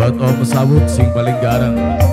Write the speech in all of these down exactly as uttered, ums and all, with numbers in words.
buat Om Sawut sing paling garang.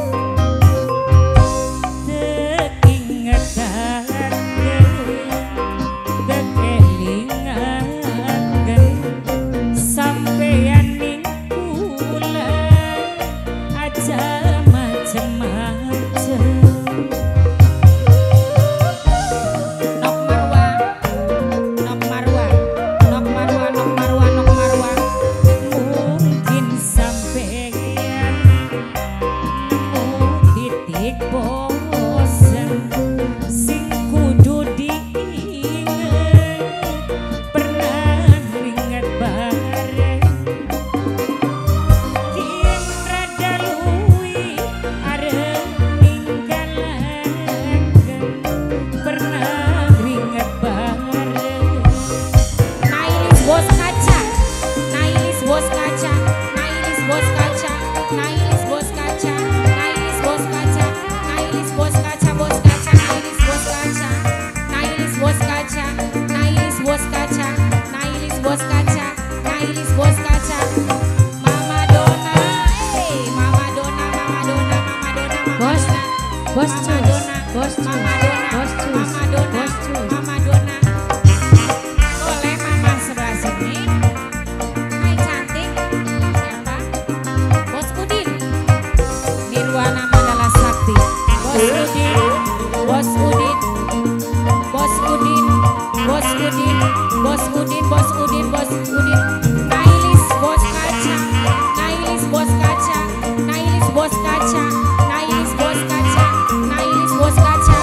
Bos Dona, Bos Mama Dona, Bos Mama Dona, Mama Dona. Boleh Mama sebelah sini. Hai cantik. Siapa? Bos Udin. Nirwana Mandala Sakti. Bos Udin, Bos Udin, Bos Udin, Bos Udin, Bos Udin, Bos Udin, Bos Udin. Nailis Bos Kaca, Nailis Bos Kaca, Nailis Bos Kaca, Nailis Bos Kaca. Bos kaca,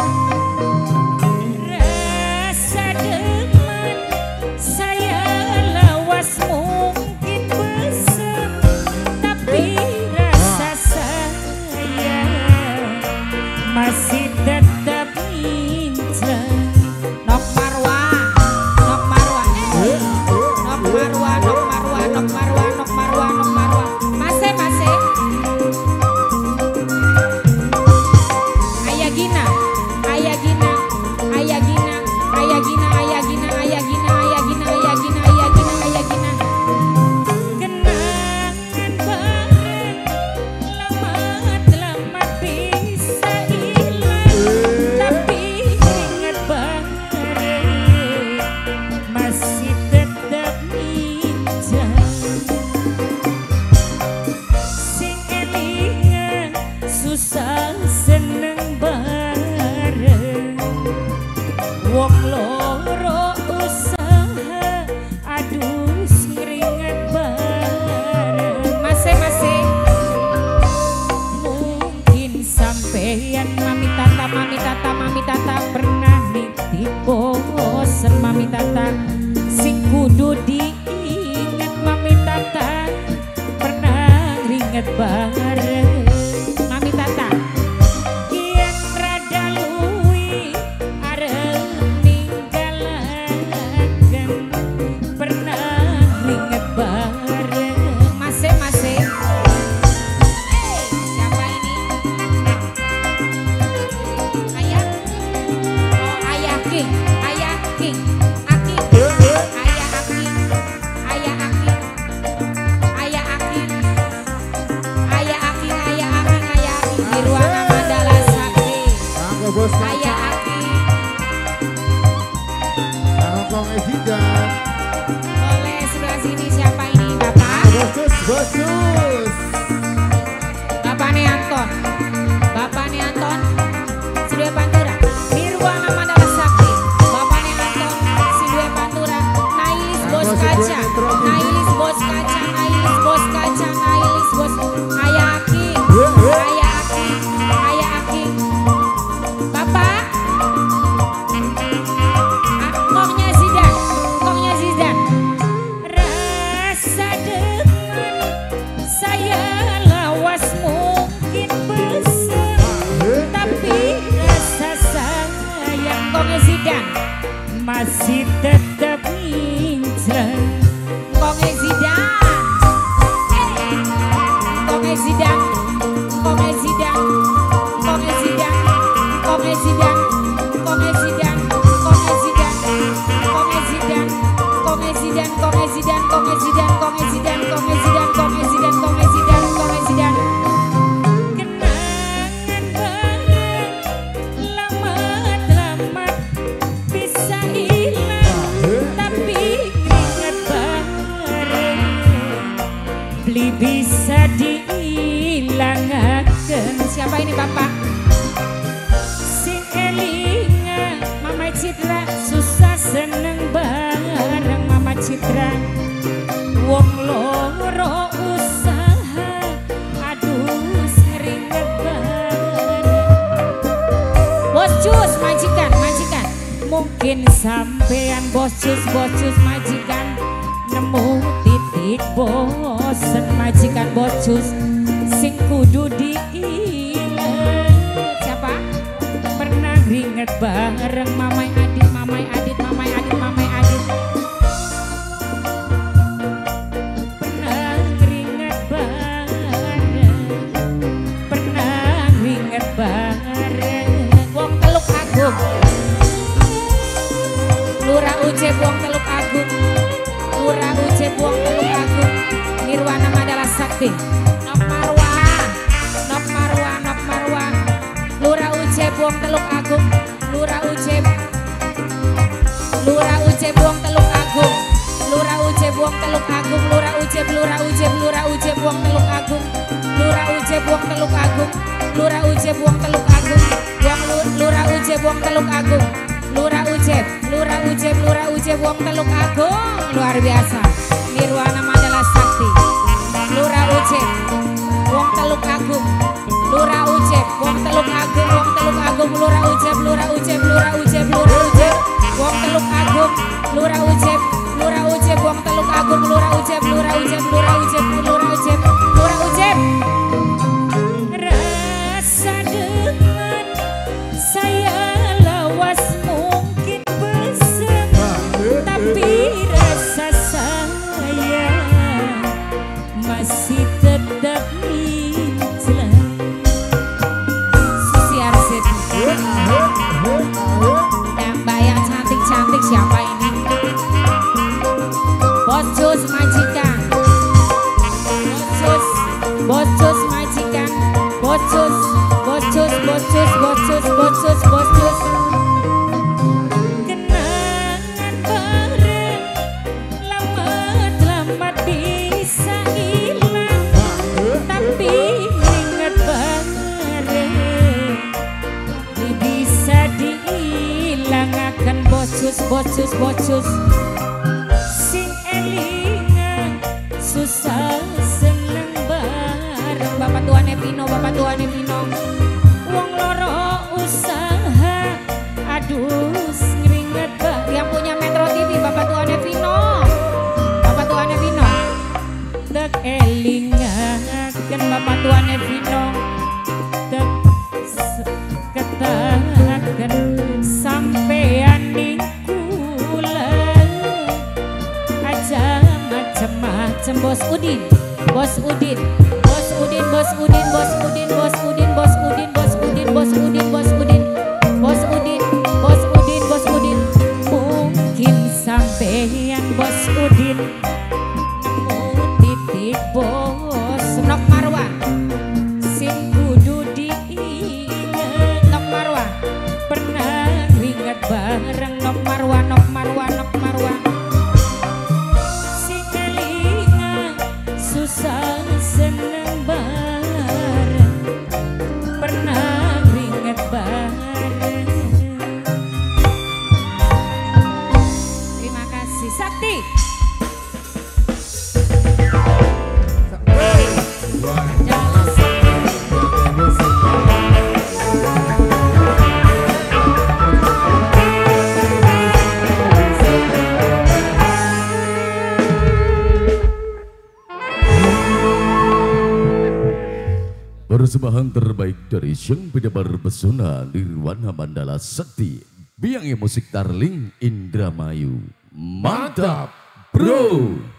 rasa demen saya lawas mungkin besar, tapi rasa saya masih tetap incer. Nok Marwa, Nok Marwa, eh, Nok Marwa, Nok Marwa, Nok Marwa, Nok Marwa, Nok Marwa, masih masih. Ayagina, Ayagina, Ayagina, Ayagina, Ayagina, Ayagina, Ayagina, Ayagina, Ayagina, Ayagina. Kenangan bareng, lama-lama bisa hilang, tapi ingat bareng masih tetap indah. Sing elingan susah seneng bareng, wong loro usaha aduh siringan bareng. Masih-masih mungkin sampeyan Mami Tata, Mami Tata, Mami Tata pernah nitip bosen Mami Tata sing kudu diinget. Mami Tata pernah ringet bareng Mami Tata. Kian rada luwi arep ninggalaken pernah ringet bareng. Masih-masih. Eh, siapa ini? Ayah. Oh, Ayah King, Ayah King, Aki, Ayah Aki, Ayah Aki, Ayah Aki, Ayah Aki, Ayah Aki, Ayah Aki, Nirwana Mandala Sakti, Mangga Bos Kaca, Ayah Aki. Kong Ejidan, Boleh sebelah sini siapa ini Bapak? Bosus, Bosus, Bapak Neanton, Bapak Neanton, Sidwe Pantura, Nirwana Mandala Sakti, Bapak Neanton, Sidwe Pantura, Nailis Bos Kaca, Nailis Bos Kaca, Nailis Bos Kaca, Nailis Bos, Ayah Aki, Ayah Aki, Ayah Aki, Bapak, ah, Kongnya Zidan, Kongnya Zidan, rasa demen saya lawas mungkin besar, tapi rasa sayang Kongnya Zidan masih tetap incer. Kongnya Zidan, eh, mungkin sampean bos-cus bos-cus majikan nemu titik bosen majikan bos-cus sing kudu diinget. Siapa? Pernah ringet bareng mamai adit, mamai adit, mamai adit, mamai adit. Pernah ringet bareng, pernah ringet bareng. Wong Teluk Agung, Lurah Uje Wong Teluk Agung, Lurah Uje Wong Teluk Agung, Nirwana Mandala Sakti. Nok Marwa, Nok Marwa, Nok Marwa, Lurah Uje Wong Teluk Agung, Lurah Uje, Lurah Uje Wong Teluk Agung, Lurah Uje Wong Teluk Agung, Lurah Uje, Lurah Uje, Lurah Uje Wong Teluk Agung, Lurah Uje Wong Teluk Agung, Lurah Uje Wong Teluk Agung, Wong Lurah Uje Wong Teluk Agung, Lurah Uje, Lurah Uje, Lurah Uje Wong Teluk Agung, luar biasa. Nirwana Mandala Sakti, Lurah Uje Wong Teluk Agung, Lurah Uje Wong Teluk Agung, Wong Teluk Agung, Lurah Uje, Lurah Uje, Lurah Uje, Lurah Uje Wong Teluk Agung, Lurah Uje, Lurah Uje Wong Teluk Agung, Lurah Uje, Lurah Uje, Lurah Uje, Lurah Uje, Lurah Uje. Rasa dengan saya lawas mungkin bersem, tapi rasa saya masih tetap menjelang. Susi Arseti. Yang bayang cantik-cantik siapa ini? Bos-cus majikan, Bos-cus, Bos-cus majikan, Bos-cus, Bos-cus, Bos-cus, Bos-cus, Bos-cus, Bos-cus. Kenangan bareng lambat-lambat bisa hilang, tapi ingat bareng bisa dihilangakan. Bos-cus, Bos-cus, Bos-cus sing elingan susah seneng bareng. Bapak Tuan Evino, Bapak Tuan Evino, wong loro usaha, aduh ngeringet bah. Yang punya Metro T V, Bapak Tuan Evino, Bapak Tuan Evino, tek elingaken Bapak Tuan Evino, tek ketahaken sampean ning kula aja macem-macem. Bos Udin, Bos Udin, Bos Udin, Bos Udin, Bos Udin, Bos Udin, Bos Udin, Bos Udin, Bos Udin, Bos Udin, Bos Udin, Bos Udin, Bos Udin. Mungkin sampean Bos Udin nemu titik bos. Nok Marwa sing kudu diinget. Nok Marwa pernah ringet bareng. Nok Marwa, Nok Marwa, Nok Marwa sing elingan susah seneng bareng, pernah ringet bareng. Terima kasih Sakti. Persembahan terbaik dari Sang Penyebar Pesona Nirwana Mandala Sakti. Biangnya musik Tarling Indramayu. Mantap, bro!